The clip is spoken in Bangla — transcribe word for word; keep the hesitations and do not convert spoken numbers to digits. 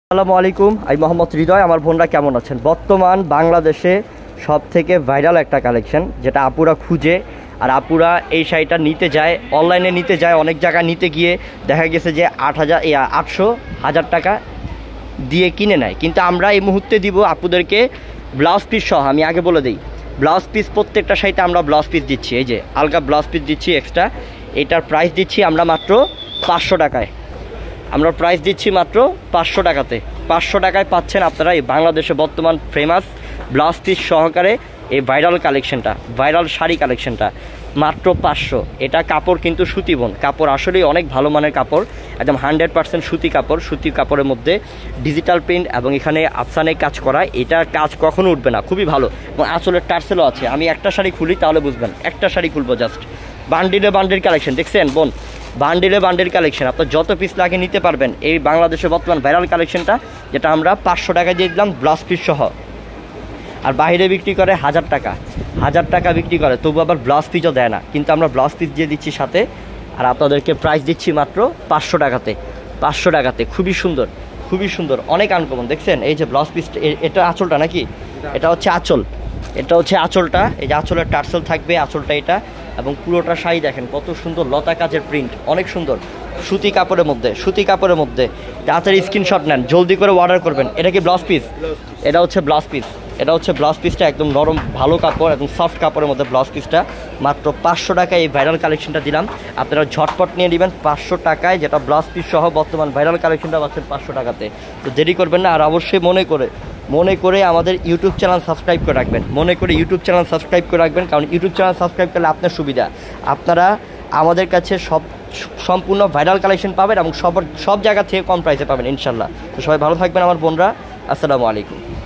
আসসালামু আলাইকুম, আমি মোহাম্মদ হৃদয়। আমার বোনরা কেমন আছেন? বর্তমান বাংলাদেশে সব থেকে ভাইরাল একটা কালেকশন যেটা আপুরা খুঁজে, আর আপুরা এই শাড়িটা নিতে যায়, অনলাইনে নিতে যায়, অনেক জায়গায় নিতে গিয়ে দেখা গেছে যে আট হাজার আটশো হাজার টাকা দিয়ে কিনে নেয়। কিন্তু আমরা এই মুহূর্তে দিব আপুদেরকে ব্লাউজ পিস সহ। আমি আগে বলে দিই, ব্লাউজ পিস প্রত্যেকটা শাড়িতে আমরা ব্লাউজ পিস দিচ্ছি। এই যে আলগা ব্লাউজ পিস দিচ্ছি এক্সট্রা। এটার প্রাইস দিচ্ছি আমরা মাত্র পাঁচশো টাকায়। আমরা প্রাইস দিচ্ছি মাত্র পাঁচশো টাকাতে। পাঁচশো টাকায় পাচ্ছেন আপনারা এই বাংলাদেশে বর্তমান ফেমাস ব্লাউজ পিস সহকারে এই ভাইরাল কালেকশনটা, ভাইরাল শাড়ি কালেকশনটা মাত্র পাঁচশো। এটা কাপড় কিন্তু সুতি বোন, কাপড় আসলেই অনেক ভালো মানের কাপড়, একদম হান্ড্রেড পার্সেন্ট সুতি কাপড়। সুতি কাপড়ের মধ্যে ডিজিটাল প্রিন্ট এবং এখানে আফসানে কাজ করা, এটা কাজ কখনো উঠবে না, খুবই ভালো। এবং আঁচলের টার্সেলও আছে। আমি একটা শাড়ি খুলি তাহলে বুঝবেন, একটা শাড়ি খুলবো জাস্ট। বান্ডিলে বান্ডিল কালেকশন দেখছেন বোন, বান্ডিলে বান্ডিল কালেকশন। আপনার যত পিস লাগে নিতে পারবেন। এই বাংলাদেশে বর্তমান ভাইরাল কালেকশনটা যেটা আমরা পাঁচশো টাকা দিয়ে দিলাম ব্লাউজ পিস সহ। আর বাইরে বিক্রি করে হাজার টাকা, হাজার টাকা বিক্রি করে, তবু আবার ব্লাউজ পিসও দেয় না। কিন্তু আমরা ব্লাউজ পিস দিয়ে দিচ্ছি সাথে, আর আপনাদেরকে প্রাইস দিচ্ছি মাত্র পাঁচশো টাকাতে। পাঁচশো টাকাতে খুবই সুন্দর, খুবই সুন্দর, অনেক আনকমন। দেখছেন এই যে ব্লাউজ পিসটা, এটা আঁচলটা নাকি, এটা হচ্ছে আঁচল, এটা হচ্ছে আঁচলটা। এই যে আঁচলের টার্সেল থাকবে, আঁচলটা এটা। এবং পুরোটা শাড়ি দেখেন কত সুন্দর লতা কাজের প্রিন্ট, অনেক সুন্দর সুতি কাপড়ের মধ্যে, সুতি কাপড়ের মধ্যে। তাড়াতাড়ি স্ক্রিনশট নেন, জলদি করে অর্ডার করবেন। এটা কি ব্লাউজ পিস? এটা হচ্ছে ব্লাউজ পিস, এটা হচ্ছে ব্লাউজ পিসটা। একদম নরম ভালো কাপড়, একদম সফট কাপড়ের মধ্যে ব্লাউজ পিসটা। মাত্র পাঁচশো টাকায় এই ভাইরাল কালেকশনটা দিলাম। আপনারা ঝটপট নিয়ে নেবেন পাঁচশো টাকায়, যেটা ব্লাউজ পিস সহ বর্তমান ভাইরাল কালেকশনটা পাচ্ছেন পাঁচশো টাকাতে। তো দেরি করবেন না। আর অবশ্যই মনে করে মনে করে আমাদের ইউটিউব চ্যানেল সাবস্ক্রাইব করে রাখবেন, মনে করে ইউটিউব চ্যানেল সাবস্ক্রাইব করে রাখবেন। কারণ ইউটিউব চ্যানেল সাবস্ক্রাইব করলে আপনার সুবিধা, আপনারা আমাদের কাছে সব সম্পূর্ণ ভাইরাল কালেকশন পাবেন এবং সব সব জায়গা থেকে কম প্রাইসে পাবেন ইনশাল্লাহ। তো সবাই ভালো থাকবেন আমার বোনরা। আসসালামু আলাইকুম।